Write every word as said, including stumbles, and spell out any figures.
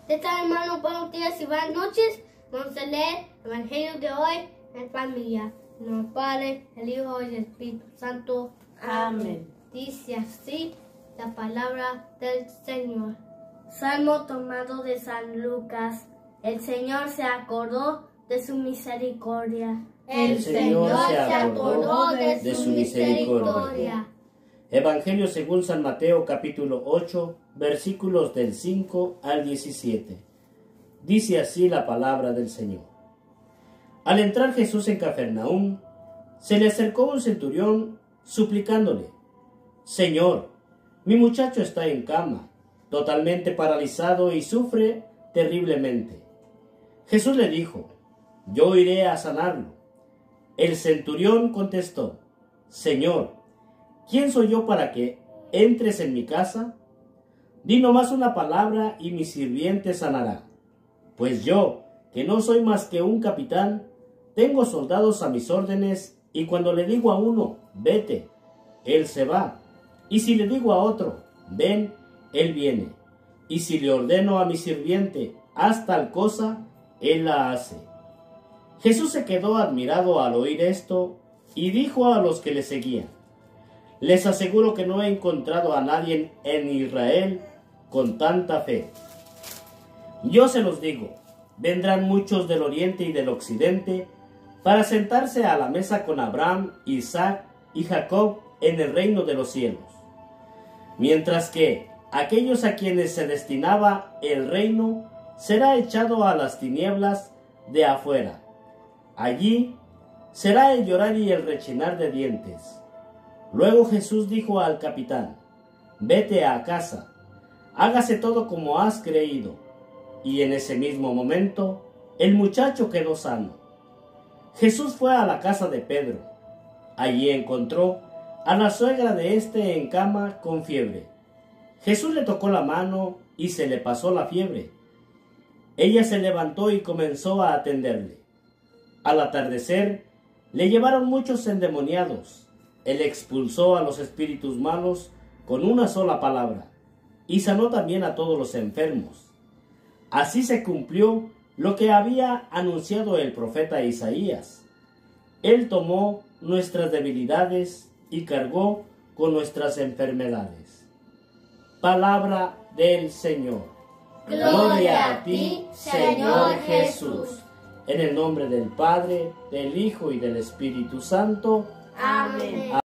¿Qué tal, hermano? Buenos días y buenas noches. Vamos a leer el Evangelio de hoy en familia. En el nombre del Padre, el Hijo y el Espíritu Santo. Amén. Dice así la palabra del Señor. Salmo tomado de San Lucas. El Señor se acordó de su misericordia. El Señor se acordó de su misericordia. Evangelio según San Mateo capítulo ocho, versículos del cinco al diecisiete. Dice así la palabra del Señor. Al entrar Jesús en Cafarnaúm, se le acercó un centurión suplicándole: Señor, mi muchacho está en cama, totalmente paralizado y sufre terriblemente. Jesús le dijo: Yo iré a sanarlo. El centurión contestó: Señor, ¿quién soy yo para que entres en mi casa? Di nomás una palabra y mi sirviente sanará. Pues yo, que no soy más que un capitán, tengo soldados a mis órdenes, y cuando le digo a uno, vete, él se va. Y si le digo a otro, ven, él viene. Y si le ordeno a mi sirviente, haz tal cosa, él la hace. Jesús se quedó admirado al oír esto, y dijo a los que le seguían: Les aseguro que no he encontrado a nadie en Israel con tanta fe. Yo se los digo, vendrán muchos del oriente y del occidente para sentarse a la mesa con Abraham, Isaac y Jacob en el reino de los cielos. Mientras que aquellos a quienes se destinaba el reino será echado a las tinieblas de afuera. Allí será el llorar y el rechinar de dientes. Luego Jesús dijo al capitán: Vete a casa, hágase todo como has creído. Y en ese mismo momento, el muchacho quedó sano. Jesús fue a la casa de Pedro. Allí encontró a la suegra de éste en cama con fiebre. Jesús le tocó la mano y se le pasó la fiebre. Ella se levantó y comenzó a atenderle. Al atardecer, le llevaron muchos endemoniados. Él expulsó a los espíritus malos con una sola palabra, y sanó también a todos los enfermos. Así se cumplió lo que había anunciado el profeta Isaías. Él tomó nuestras debilidades y cargó con nuestras enfermedades. Palabra del Señor. Gloria a ti, Señor Jesús. En el nombre del Padre, del Hijo y del Espíritu Santo. Amén.